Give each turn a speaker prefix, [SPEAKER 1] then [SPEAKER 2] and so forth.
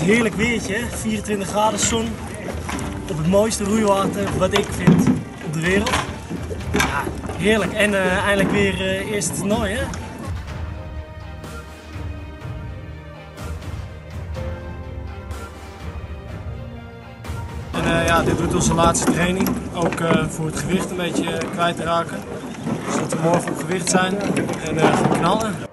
[SPEAKER 1] heerlijk weertje, 24 graden zon op het mooiste roeiwater wat ik vind op de wereld. Ja, heerlijk en eindelijk weer eerste toernooi, hè? En ja, dit wordt onze laatste training, ook voor het gewicht een beetje kwijt te raken. Zodat we morgen op gewicht zijn en gaan knallen.